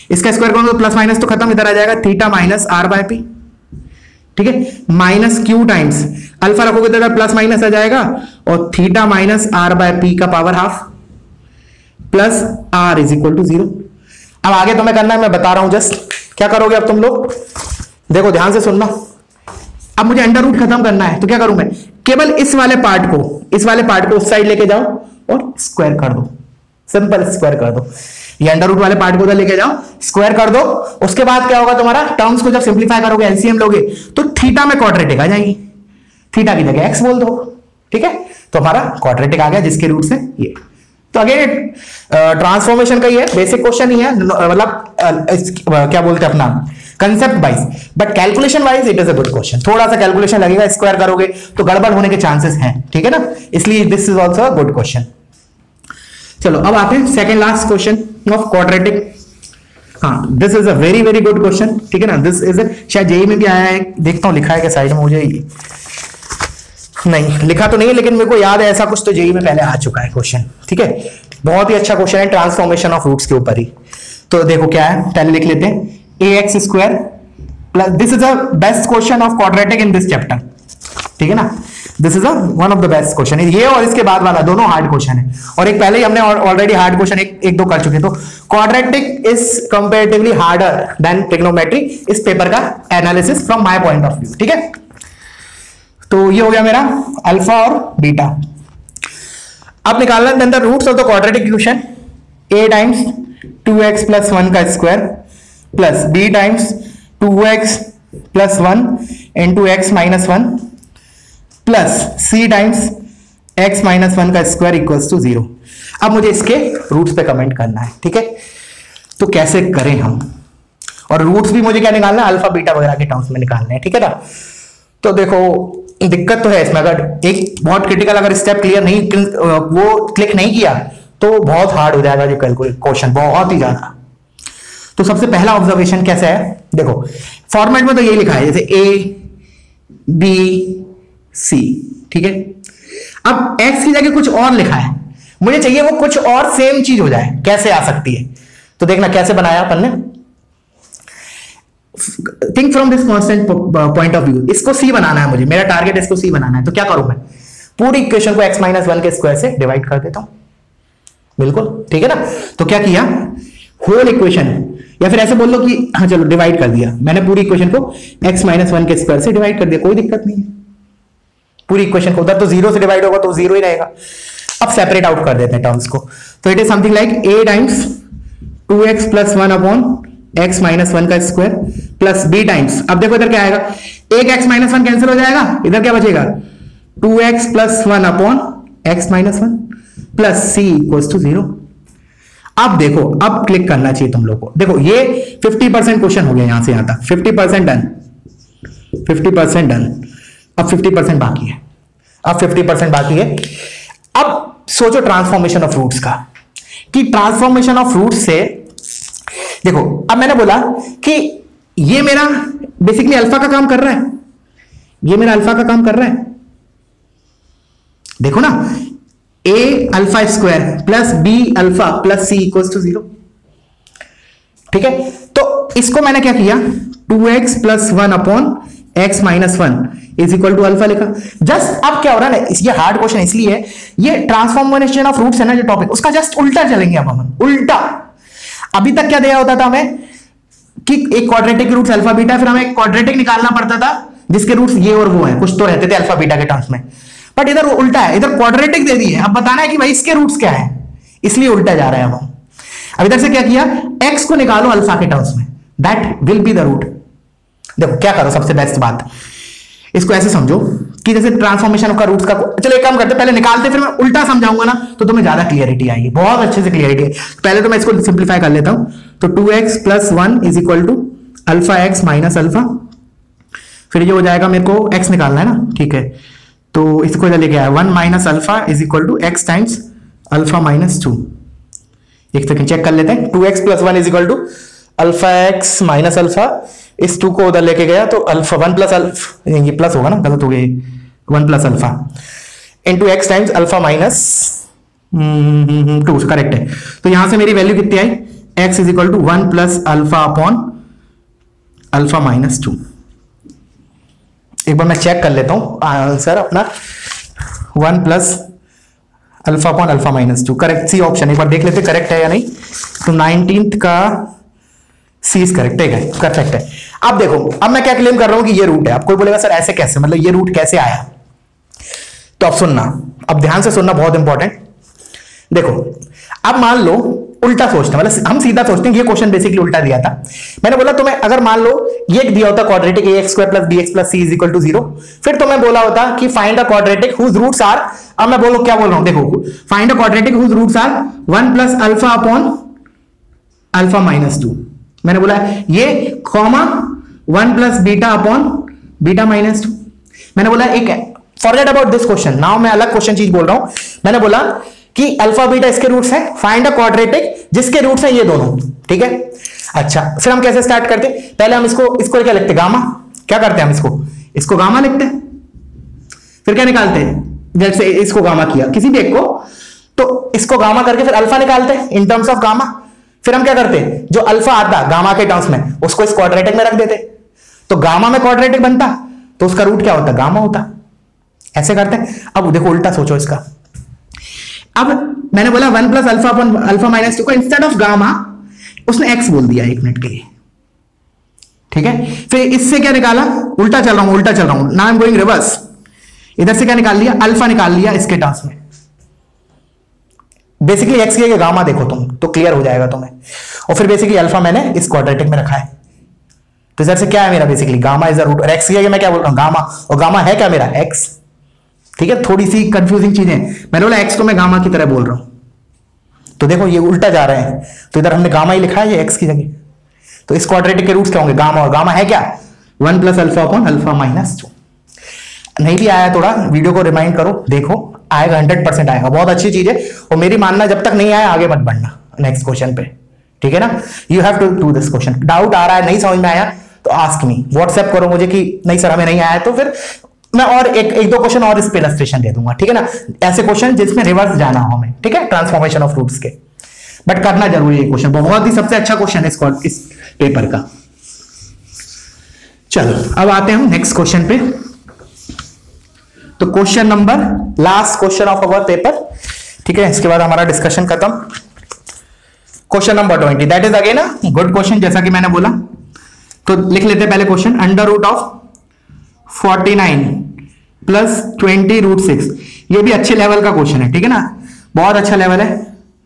इसका स्क्वायर करोगे तो प्लस माइनस तो खत्म, इधर आ जाएगा theta minus r by p, ठीक है, माइनस क्यू टाइम्स अल्फा रखोगे तो इधर प्लस माइनस आ जाएगा और theta minus r by p का power half plus r is equal to zero. अब आगे तुम्हें करना है, मैं बता रहा हूं जस्ट क्या करोगे अब तुम लोग, देखो ध्यान से सुनना। अब मुझे अंडर रूट खत्म करना है तो क्या करूं मैं, केवल इस वाले पार्ट को इस वाले पार्ट को उस साइड लेके जाओ और स्क्वायर कर दो, सिंपल स्क्वायर कर दो। ये अंडर रूट वाले पार्ट को उधर लेके जाओ, स्क्वायर कर दो। उसके बाद क्या होगा तुम्हारा, टर्म्स को जब सिंप्लीफाई करोगे, एलसीएम लोगे तो थीटा में क्वाड्रेटिक आ जाएगी, थीटा की जगह एक्स बोल दो, ठीक है, तो हमारा क्वाड्रेटिक आ गया जिसके रूट से ये। तो अगेन ट्रांसफॉर्मेशन का ही है, बेसिक क्वेश्चन ही है, मतलब क्या बोलते हैं अपना concept wise, but calculation wise it is a good question. थोड़ा सा कैलकुलेशन लगेगा, स्क्वायर करोगे तो गड़बड़ होने के चांसेस हैं, ठीक है ना, इसलिए this is also a good question. चलो अब आते हैं second last question of quadratic. हाँ, this is a very very good question, ठीक है ना, दिस इज शायद जेई में भी आया है, देखता हूं लिखा है क्या साइड में, मुझे नहीं लिखा तो नहीं, लेकिन मेरे को याद है ऐसा कुछ तो जेई में पहले आ चुका है क्वेश्चन, ठीक है, बहुत ही अच्छा क्वेश्चन है, ट्रांसफॉर्मेशन ऑफ रूट्स के ऊपर ही। तो देखो क्या है, पहले लिख लेते हैं, a x square plus, this is a best question of quadratic in this chapter, ठीक है ना, this is a one of the best question, ये और इसके बाद वाला दोनों हार्ड क्वेश्चन है, और एक पहले ही हमने ऑलरेडी हार्ड क्वेश्चन एक, एक दो कर चुके। तो quadratic is comparatively harder than trigonometry, इस पेपर का analysis from my point of view, ठीक है। तो ये हो गया मेरा अल्फा और बीटा। अब निकालना है the roots of the quadratic equation, a times two x plus one का square plus b times two x plus one into x minus one plus c times x minus one का square equals to zero. अब मुझे इसके roots पे comment करना है, ठीक है, तो कैसे करें हम, और रूट्स भी मुझे क्या निकालना है, अल्फा बीटा वगैरह के टर्म्स में निकालने हैं, ठीक है ना। तो देखो दिक्कत तो है इसमें, अगर एक बहुत क्रिटिकल अगर स्टेप क्लियर नहीं वो क्लिक नहीं किया तो बहुत हार्ड हो जाएगा ये क्वेश्चन, बहुत ही ज्यादा। तो सबसे पहला ऑब्जर्वेशन कैसे है, देखो फॉर्मेट में तो यही लिखा है जैसे ए बी सी, ठीक है। अब एक्स की जगह कुछ और लिखा है, मुझे चाहिए वो कुछ और सेम चीज हो जाए, कैसे आ सकती है, तो देखना कैसे बनाया अपन ने, think from this constant point of view, इसको सी बनाना है मुझे, मेरा टारगेट इसको सी बनाना है। तो क्या करूं मैं, पूरी इक्वेशन को x माइनस वन के स्क्वायर से डिवाइड कर देता हूं, बिल्कुल ठीक है ना। तो क्या किया, होल इक्वेशन, या फिर ऐसे बोल लो कि हाँ चलो डिवाइड कर दिया मैंने, पूरी इक्वेशन को x माइनस वन के स्क्वायर से डिवाइड कर दिया, कोई दिक्कत नहीं है, पूरी इक्वेशन को, उधर तो जीरो से डिवाइड होगा तो जीरो ही रहेगा। अब सेपरेट आउट कर देते हैं टर्म्स को, तो it is something like a times two x plus one upon x minus one का स्क्वायर प्लस b टाइम्स, अब देखो इधर क्या आएगा, एक x माइनस वन कैंसिल हो जाएगा, इधर क्या बचेगा, two x plus one upon x minus one plus c equals to zero. अब देखो, अब क्लिक करना चाहिए तुम लोग को, देखो ये फिफ्टी परसेंट क्वेश्चन हो गया यहां से यहां तक, fifty percent done, fifty percent done, अब फिफ्टी परसेंट बाकी है, अब फिफ्टी परसेंट बाकी है। अब सोचो ट्रांसफॉर्मेशन ऑफ रूट्स का, कि ट्रांसफॉर्मेशन ऑफ रूट्स से देखो, अब मैंने बोला कि ये मेरा बेसिकली अल्फा का काम कर रहा है, ये मेरा अल्फा का काम कर रहा है, देखो ना, a alpha square plus b alpha plus c equals to zero, ठीक है। तो इसको मैंने क्या किया, two x plus one upon x minus one is equal to alpha लिखा। जस्ट अब क्या हो रहा है ना, ये हार्ड क्वेश्चन इसलिए है, ये ट्रांसफॉर्मेशन ऑफ रूट्स है ना जो टॉपिक, उसका जस्ट उल्टा चलेंगे अब हम, उल्टा। अभी तक क्या दिया होता था हमें कि एक क्वाड्रेटिक रूट्स अल्फा बीटा, फिर हमें एक क्वाड्रेटिक निकालना पड़ता था जिसके रूट्स ये और वो हैं, कुछ तो रहते थे अल्फा बीटा के टर्म्स में, बट इधर उल्टा है, इधर क्वाड्रेटिक दे दी है, अब बताना है कि भाई इसके रूट्स क्या है, इसलिए उल्टा जा रहा है अब। अब इधर से क्या किया, x को निकालो अल्फा के टर्म्स में, that will be the root. देखो क्या करो, सबसे बेस्ट बात, इसको ऐसे समझो कि जैसे ट्रांसफॉर्मेशन का रूट्स का, चलो एक काम करते पहले निकालते, फिर मैं उल्टा समझाऊंगा ना तो तुम्हें ज्यादा क्लियरिटी आएगी, बहुत अच्छे से क्लियरिटी है। पहले तो मैं इसको सिंप्लीफाई कर लेता हूं, तो two x plus one is equal to alpha x minus alpha, फिर ये हो जाएगा, मेरे को x निकालना है ना, ठीक है, तो इसको इधर लेके आया, one minus alpha is equal to x times alpha minus two. एक सेकंड चेक कर लेते हैं, two x plus one is equal to alpha x minus alpha, इस टू को उधर लेके गया तो अल्फा वन प्लस अल्फा, ये प्लस होगा ना, गलत हो गया, one plus alpha into x times alpha minus two, correct है। तो यहां से मेरी वैल्यू कितनी आई, x is equal to one plus alpha upon alpha minus two. एक बार मैं चेक कर लेता हूं आंसर अपना, one plus alpha upon alpha minus two, correct c option. एक बार देख लेते करेक्ट है या नहीं। तो नाइनटीन्थ का सी इज करेक्ट है, परफेक्ट है। अब देखो, अब मैं क्या क्लेम कर रहा हूं कि ये रूट है। अब कोई बोलेगा सर ऐसे कैसे, मतलब ये रूट कैसे आया? तो अब सुनना, अब ध्यान से सुनना, बहुत इंपॉर्टेंट। देखो अब मान लो उल्टा सोचते हैं, मतलब हम सीधा सोचते हैं, ये क्वेश्चन बेसिकली उल्टा दिया था। मैंने बोला तुम्हें अगर मान लो ये दिया होता quadratic a x square plus b x plus c is equal to zero, फिर तो मैं बोला होता कि find a quadratic whose roots are, अब मैं बोलो क्या बोल रहा हूं, देखो find a quadratic whose roots are one plus alpha upon alpha minus two. मैंने बोला ये comma one plus beta upon beta minus two. मैंने बोला एक forget about this question, now मैं अलग क्वेश्चन चीज बोल रहा हूं। मैंने बोला कि अल्फा बीटा इसके रूट्स हैं, फाइंड अ क्वाड्रेटिक जिसके रूट्स हैं ये दोनों, ठीक है। अच्छा फिर हम कैसे स्टार्ट करते, पहले हम इसको इसको क्या लिखते, गामा। क्या करते हैं हम इसको इसको गामा लिखते हैं, फिर क्या निकालते हैं, जैसे इसको गामा किया किसी भी एक को, तो इसको गामा करके फिर अल्फा निकालते हैं इन टर्म्स ऑफ गामा। फिर हम क्या करते हैं, जो अल्फा आता गामा के टर्म्स में उसको इस क्वाड्रेटिक में रख देते, तो गामा में क्वाड्रेटिक बनता तो उसका रूट क्या होता, गामा होता। ऐसे करते हैं। अब देखो उल्टा सोचो इसका। अब मैंने बोला one plus alpha upon alpha minus two को इंस्टेड ऑफ गामा उसने एक्स बोल दिया एक मिनट के लिए, ठीक है। फिर इससे क्या निकाला, उल्टा चल रहा हूं उल्टा चल रहा हूं ना, आई एम गोइंग रिवर्स। इधर से क्या निकाल लिया, अल्फा निकाल लिया इसके टर्म्स में। बेसिकली एक्स की गामा देखो तुम तो क्लियर हो जाएगा तुम्हें। और फिर बेसिकली अल्फा मैंने इस क्वाड्रेटिक में रखा है, तो इधर से क्या है मेरा basically gamma is the root, और एक्स की मैं क्या बोल रहा हूं गामा, और गामा है क्या मेरा एक्स, ठीक है। थोड़ी सी कंफ्यूजिंग चीजें, मैंने बोला एक्स को मैं गामा की तरह बोल रहा हूं, तो देखो ये उल्टा जा रहे हैं, तो इधर हमने गामा ही लिखा है ये एक्स की जगह। तो इस क्वाड्रेटिक के रूट्स क्या होंगे, गामा, और गामा है क्या one plus alpha upon alpha minus two. नहीं भी आया थोड़ा वीडियो को रिमाइंड करो, देखो आएगा, हंड्रेड परसेंट आएगा, बहुत अच्छी चीज है। और मेरी मानना जब तक नहीं आया आगे मत बढ़ना नेक्स्ट क्वेश्चन पे, ठीक है ना। You have to do this question. Doubt आ रहा है, नहीं समझ में आया तो आस्क मी, व्हाट्सएप करो मुझे कि नहीं सर हमें नहीं आया, तो फिर मैं और एक एक दो क्वेश्चन और इस पे इलस्ट्रेशन दे दूंगा, ठीक है ना। ऐसे क्वेश्चन जिसमें रिवर्स जाना हो हमें, ठीक है, ट्रांसफॉर्मेशन ऑफ रूट्स के, बट करना जरूरी है क्वेश्चन, बहुत ही सबसे अच्छा क्वेश्चन है इस, इस पेपर का। चलो अब आते हैं हम नेक्स्ट क्वेश्चन पे। तो question number last question of our paper, ठीक है, इसके बाद हमारा डिस्कशन खत्म। Question number twenty, that is again a good question, जैसा कि मैंने बोला। तो लिख लेते हैं पहले question, under root of forty nine plus twenty root six. ये भी अच्छे लेवल का क्वेश्चन है, ठीक है ना, बहुत अच्छा लेवल है।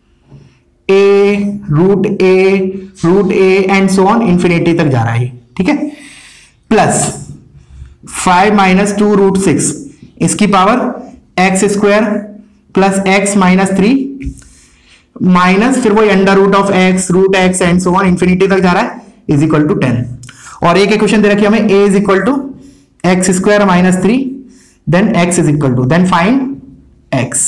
A root a root a and so on infinity तक जा रहा है, ठीक है। Plus five minus two root six, इसकी power x square plus x minus three minus फिर वही under root of x root x and so on infinity तक जा रहा है, इज इक्वल टू टेन। और एक इक्वेशन दे रखी है हमें, a is equal to x square minus three then x is equal to, then find x,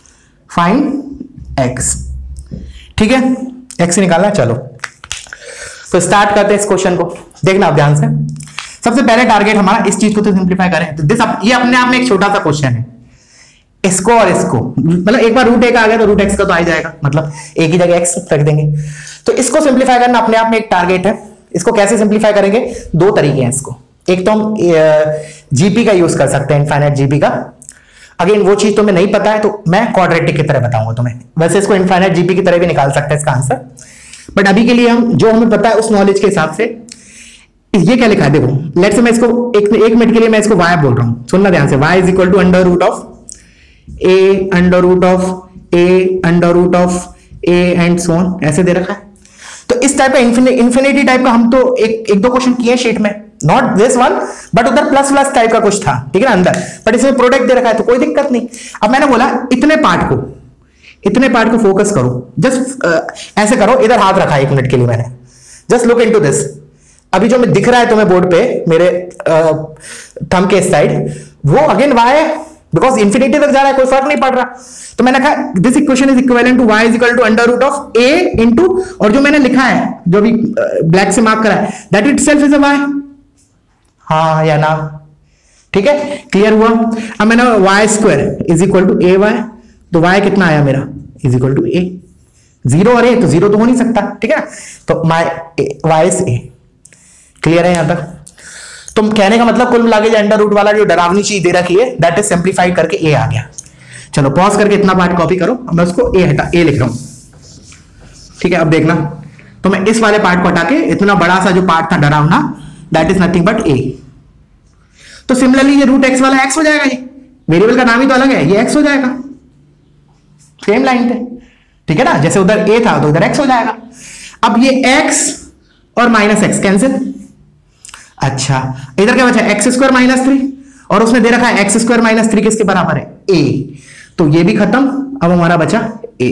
find x, ठीक है, एक्स निकालना। चलो तो स्टार्ट करते हैं इस क्वेश्चन को, देखना आप ध्यान से। सबसे पहले टारगेट हमारा इस चीज को तो सिंप्लीफाई करें, तो दिस ये अपने आप में एक छोटा सा क्वेश्चन है। इसको और इसको, मतलब एक बार रूट ए का आ गया तो रूट एक्स का तो आ ही जाएगा, मतलब एक ही जगह एक्स रख देंगे। तो इसको सिंप्लीफाई करना अपने आप में एक टारगेट है। इसको कैसे सिंप्लीफाई करेंगे, दो तरीके हैं इसको। एक तो हम जीपी का यूज कर सकते हैं, इनफाइनाइट जीपी का। अगेन वो चीज तुम्हें नहीं पता है तो मैं क्वाड्रेटिक की तरह बताऊंगा तुम्हें, वैसे इसको इनफाइनाइट जीपी की तरह भी निकाल सकते हैं इसका आंसर, बट अभी के लिए हम जो हमें पता है उस नॉलेज के हिसाब से। ये क्या लिखा है देखो, लेट्स से मैं इसको एक एक मिनट के लिए मैं इसको y बोल रहा हूं, सुनना ध्यान से। y is equal to under root of a under root of a under root of a and so on, ऐसे दे रखा है। तो इस टाइप का इंफिनिटी टाइप का हम तो एक एक दो क्वेश्चन किए शीट में, नॉट दिस वन बट उधर प्लस प्लस टाइप का कुछ था, ठीक है ना अंदर, बट इसमें प्रोडक्ट दे रखा है तो कोई दिक्कत नहीं। अब मैंने बोला इतने पार्ट को इतने पार्ट को फोकस करो, जस्ट ऐसे करो, इधर हाथ रखा है एक मिनट के लिए मैंने, जस्ट लुक इनटू दिस। अभी जो मैं दिख रहा है तुम्हें बोर्ड पे मेरे थंब के साइड, वो अगेन y है, बिकॉज इंफिनिटी तक जा रहा है, कोई फर्क नहीं पड़ रहा। तो मैंने कहा this equation is equivalent to y is equal to under root of a into, और जो मैंने लिखा है जो भी ब्लैक से मार्क करा है, that itself is a y, हाँ या ना, ठीक है, क्लियर हुआ। अब मैंने y square is equal to a y, तो y कितना आया मेरा is equal to a, zero और ए, तो जीरो तो हो नहीं सकता, ठीक है। तो my y is a. Clear है यहां तक? तो कहने का मतलब कुल मिला के अंडर रूट वाला जो डरावनी चीज दे रखी है दैट इज सिंप्लीफाइड करके ए आ गया। चलो पॉज करके इतना पार्ट कॉपी करो, मैं उसको ए हटा ए लिख रहा हूं, ठीक है। अब देखना, तो मैं इस वाले पार्ट को हटा के इतना बड़ा सा जो पार्ट था डरावना that is nothing but a. तो सिमिलरली ये रूट एक्स वाला एक्स हो जाएगा, ये वेरिएबल का नाम ही तो अलग है, ये एक्स हो जाएगा सेम लाइन पे, ठीक है ना। जैसे उधर ए था तो इधर एक्स हो जाएगा। अब ये एक्स और माइनस एक्स कैंसिल। अच्छा इधर क्या बचा, एक्स स्क्वायर माइनस थ्री, और उसमें दे रखा है एक्स स्क्वायर माइनस थ्री किसके बराबर है, ए। तो ये भी खत्म, अब हमारा बचा ए।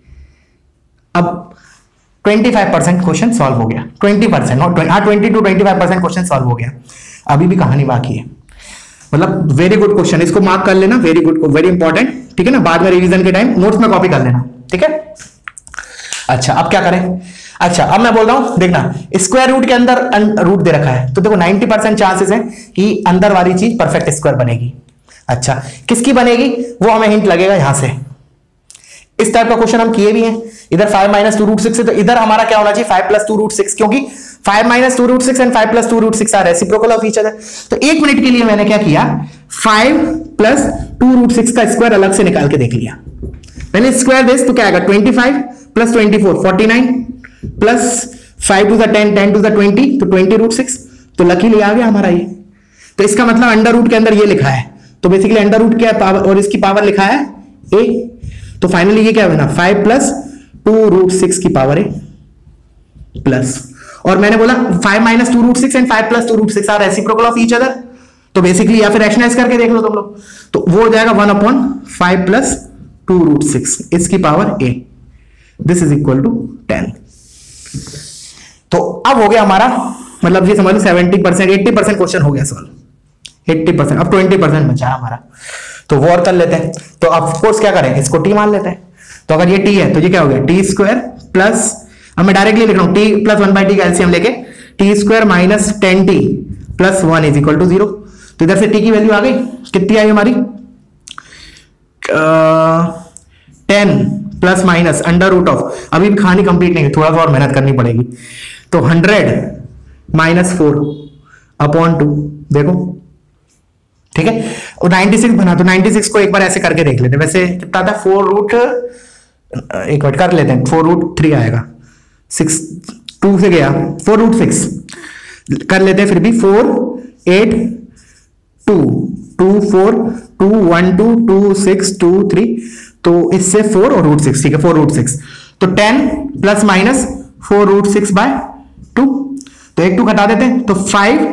अब पच्चीस परसेंट क्वेश्चन सॉल्व हो गया, ट्वेंटी परसेंट नॉट हाँ twenty two twenty five percent question solve हो गया। अभी भी कहानी बाकी है, मतलब वेरी गुड क्वेश्चन, इसको मार्क कर लेना, वेरी गुड, वेरी इंपॉर्टेंट, ठीक है ना। बाद में रिवीजन के टाइम नोट्स में कॉपी कर लेना, ठीक है। अच्छा अब क्या करें, अच्छा अब मैं बोल रहा हूं देखना, स्क्वायर रूट के अंदर रूट दे रखा है, तो देखो नब्बे परसेंट चांसेस है कि अंदर वाली चीज परफेक्ट स्क्वायर बनेगी। अच्छा किसकी बनेगी वो हमें हिंट लगेगा यहां से। इस टाइप का क्वेश्चन हम किए भी हैं, इधर five minus two root six है, तो इधर हमारा क्या होना चाहिए, five plus two root six, क्योंकि five minus two root six and five plus two root six are reciprocal of each other. तो एक मिनट के लिए मैंने क्या किया, five plus two root six का स्क्वायर अलग से निकाल के देख लिया। मैंने स्क्वायर दिस तो क्या आएगा, twenty five plus twenty four forty nine plus five two the ten ten two the twenty, तो ट्वेंटी रूट सिक्स, तो लकीली आ गया हमारा ये। तो इसका मतलब अंडर रूट के अंदर ये लिखा है, तो बेसिकली अंडर रूट क्या है, पावर, और इसकी पावर लिखा है ए। तो फाइनली ये क्या बना, five plus two root six की पावर ए प्लस, और मैंने बोला five minus two root six and five plus two root six are reciprocal of each other. तो बेसिकली या फिर रैशनलाइज करके देख लो तुम लोग, तो वो हो जाएगा one upon five plus two root six इसकी power a, this is equal to ten. तो अब हो गया हमारा, मतलब ये समझ लो seventy percent eighty percent question हो गया सॉल्व, एट्टी परसेंट। अब ट्वेंटी परसेंट बचा है हमारा, तो वो और कर लेते हैं। तो ऑफ कोर्स क्या करें, इसको टी मान लेते हैं। तो अगर ये टी है तो ये क्या हो गया, टी स्क्वायर प्लस, अब मैं डायरेक्टली लिख रहा हूं t plus one by t का एलसीएम लेके, t square minus ten t plus one is equal to zero. तो इधर से टी की वैल्यू आ गई, कितनी आई हमारी, ten plus minus under root of, अभी भी कहानी कंप्लीट नहीं है, थोड़ा सा और मेहनत करनी पड़ेगी। तो hundred minus four upon two, देखो ठीक है, और नाइन्टी सिक्स बना, तो नाइन्टी सिक्स को एक बार ऐसे करके देख लेते हैं। वैसे कितना था, फोर रूट, एक बार कर लेते हैं, फोर रूट थ्री आएगा, सिक्स टू से गया, फोर रूट सिक्स कर लेते हैं, फिर भी four eight two two four two one two two six two three, तो इससे फोर और रूट सिक्स, ठीक है, फोर रूट सिक्स, तो ten plus minus four root six by two, तो एक टू घटा देते हैं, तो five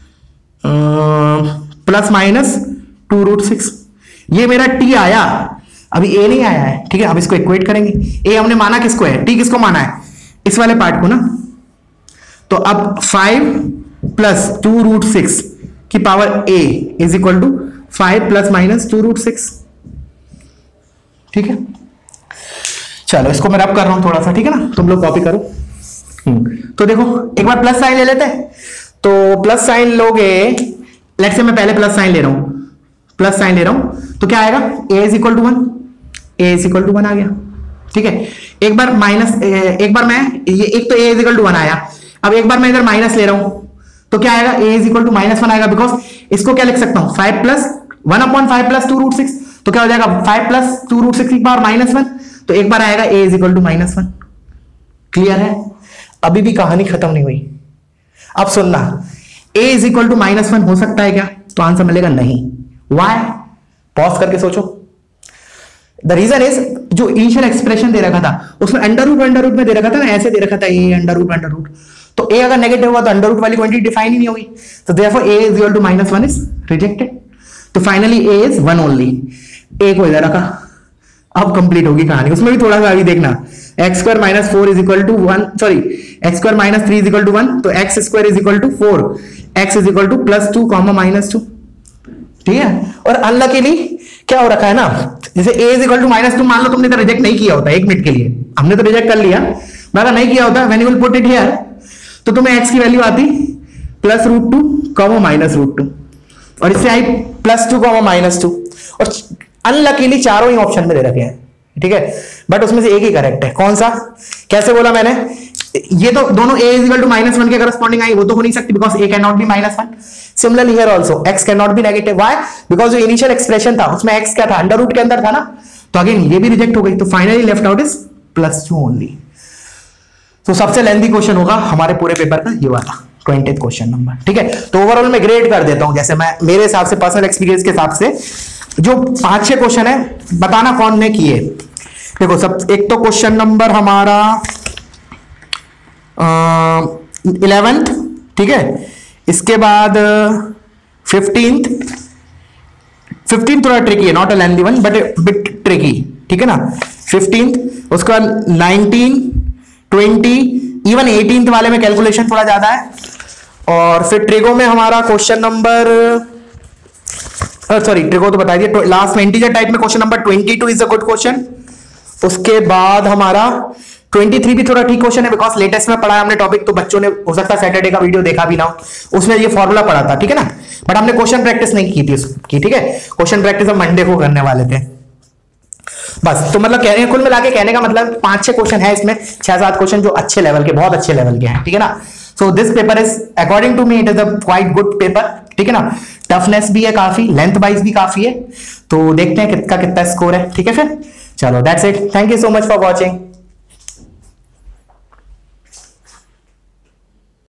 plus minus two root six, ये मेरा टी आया, अभी ए नहीं आया है, ठीक है। अब इसको इक्वेट करेंगे, ए हमने माना किसको है, टी किसको माना है, इस वाले पार्ट को ना। तो अब five plus two root six की power a is equal to five plus minus two root six, ठीक है। चलो इसको मैं रब कर रहा हूं थोड़ा सा, ठीक है ना, तुम लोग कॉपी करो। तो देखो एक बार प्लस साइन ले लेते हैं, तो प्लस साइन लोगे, लेट्स से मैं पहले प्लस साइन ले रहा हूं, प्लस साइन ले रहा हूं, तो क्या आएगा, a is equal to one, a is equal to one आ गया, ठीक है। एक बार माइनस, एक बार मैं ये, एक तो a is equal to one आया, अब एक बार मैं इधर माइनस ले रहा हूं, तो क्या आएगा, a is equal to minus one आएगा, बिकॉज इसको क्या लिख सकता हूं, five plus one upon five plus two root six, तो क्या हो जाएगा, five plus two root six की पावर माइनस वन, तो एक बार आएगा a is equal to minus one. Clear है, अभी भी कहानी खत्म नहीं हुई। अब सुनना, a is equal to minus one हो सकता है क्या, तो आंसर मिलेगा नहीं। वाई, पॉज करके सोचो। द रीजन इज, जो इनिशियल एक्सप्रेशन दे रखा था उसमें अंडर रूट अंडर रूट में दे रखा था ना, ऐसे दे रखा था a under root under root, तो ए अगर नेगेटिव हुआ तो अंडर रूट वाली क्वांटिटी डिफाइन ही नहीं होगी, तो therefore a is equal to minus one is rejected. तो finally a is one only, a को इधर रखा। अब कंप्लीट होगी कहानी, उसमें भी थोड़ा सा अभी देखना, x square minus four is equal to one, sorry x square minus three is equal to one, तो x square is equal to four, x is equal to plus two comma minus two, ठीक है। और unluckily क्या हो रखा है ना, जैसे a is equal to minus two, मान लो तुमने तो रिजेक्ट नहीं किया होता एक मिनट के लिए, हमने तो रिजेक्ट कर लिया, मैं अगर नहीं किया होता, when you will put it here, तो तुम्हें एक्स की वैल्यू आती plus root two comma minus root two, और इससे आई plus two comma minus two, और अनलकीली चारों ही ऑप्शन में दे रखे हैं, ठीक है। बट उसमें से एक ही करेक्ट है। कौन सा? कैसे बोला मैंने? ये तो दोनों a is equal to minus one के करस्पॉन्डिंग आई, वो तो हो नहीं सकती because a can not be minus one. Similarly here also x can not be negative. Why? Because जो इनिशियल एक्सप्रेशन था उसमें x क्या था? अंडर रूट के अंदर था ना, तो अगेन ये भी रिजेक्ट हो गई। तो finally left out is plus two only. तो सबसे लेंथी क्वेश्चन होगा हमारे पूरे पेपर का ये वाला ट्वेंटिeth क्वेश्चन नंबर। ठीक है, तो ओवरऑल मैं ग्रेड कर देता हूं, जैसे मैं मेरे हिसाब से पर्सनल एक्सपीरियंस के हिसाब से जो पांच छह क्वेश्चन है बताना कौन ने किए। देखो सब, एक तो क्वेश्चन नंबर हमारा इलेवेंथ, ठीक है, इसके बाद फिफ्टींथ, फिफ्टींथ थोड़ा ट्रिकी है, not a lengthy one but bit tricky, ठीक है ना, फिफ्टींथ। उसके बाद नाइनटीन, ट्वेंटी, इवन एटींथ वाले में कैलकुलेशन थोड़ा ज्यादा है। और फिर ट्रिगो में हमारा क्वेश्चन नंबर, सॉरी ट्रिगो तो बता दिया, लास्ट में इंटीजर टाइप में question number twenty two is a good question. उसके बाद हमारा ट्वेंटी थ्री भी थोड़ा ठीक क्वेश्चन है बिकॉज लेटेस्ट में पढ़ा हमने टॉपिक, तो बच्चों ने हो सकता है सैटरडे का वीडियो देखा भी ना हो, उसमें ये फॉर्मूला पढ़ा था, ठीक है ना, बट हमने क्वेश्चन प्रैक्टिस नहीं की थी उसकी, ठीक है, क्वेश्चन प्रैक्टिस हम मंडे को करने वाले थे बस। तो मतलब कहने कुल मिला के कहने का मतलब पांच छह क्वेश्चन है इसमें, छह सात क्वेश्चन जो अच्छे लेवल के, बहुत अच्छे लेवल के हैं, ठीक है ना। So this paper is according to me it is a quite good paper, ठीक है ना, टफनेस भी है काफी, लेंथ वाइज भी काफी है, तो देखते हैं कितना कितना स्कोर है, ठीक है। फिर चलो that's it, thank you so much for watching.